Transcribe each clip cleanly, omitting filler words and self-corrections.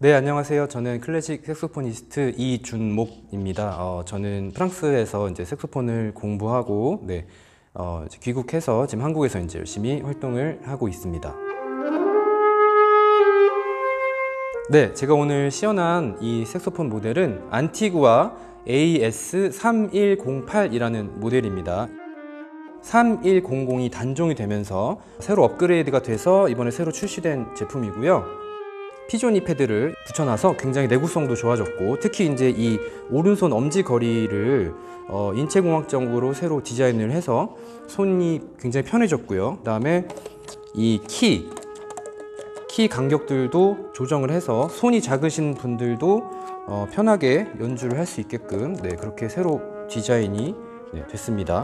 네, 안녕하세요. 저는 클래식 색소포니스트 이준목입니다. 저는 프랑스에서 이제 색소폰을 공부하고, 이제 귀국해서 지금 한국에서 이제 열심히 활동을 하고 있습니다. 네, 제가 오늘 시연한 이 색소폰 모델은 안티구아 AS3108이라는 모델입니다. 3100이 단종이 되면서 새로 업그레이드가 돼서 이번에 새로 출시된 제품이고요. 피조니 패드를 붙여놔서 굉장히 내구성도 좋아졌고, 특히 이제 이 오른손 엄지 거리를 인체공학적으로 새로 디자인을 해서 손이 굉장히 편해졌고요. 그 다음에 이 키 간격들도 조정을 해서 손이 작으신 분들도 편하게 연주를 할 수 있게끔 그렇게 새로 디자인이 됐습니다.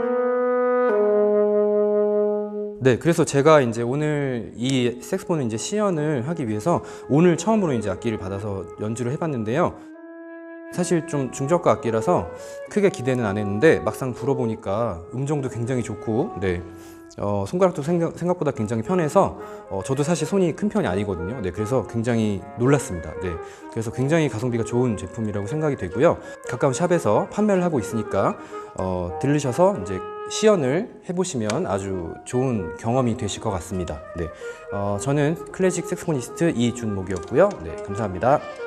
네, 그래서 제가 이제 오늘 이 색소폰을 이제 시연을 하기 위해서 오늘 처음으로 이제 악기를 받아서 연주를 해봤는데요. 사실 좀 중저가 악기라서 크게 기대는 안 했는데 막상 불어보니까 음정도 굉장히 좋고, 손가락도 생각보다 굉장히 편해서 저도 사실 손이 큰 편이 아니거든요. 그래서 굉장히 놀랐습니다. 그래서 굉장히 가성비가 좋은 제품이라고 생각이 되고요. 가까운 샵에서 판매를 하고 있으니까 들르셔서 이제 시연을 해보시면 아주 좋은 경험이 되실 것 같습니다. 저는 클래식 색소포니스트 이준목이었고요. 감사합니다.